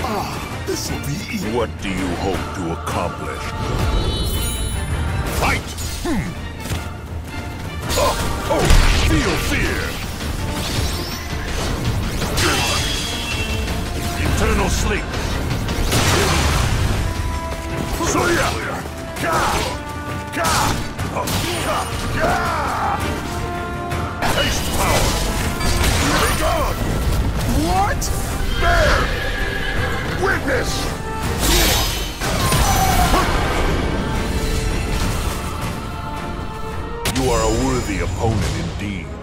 This will be easy. What do you hope to accomplish? Fight! Feel fear! Eternal sleep! Suya! Ka! Ka! Ka! Taste power! Be gone! What? There! Witness! You are a worthy opponent indeed.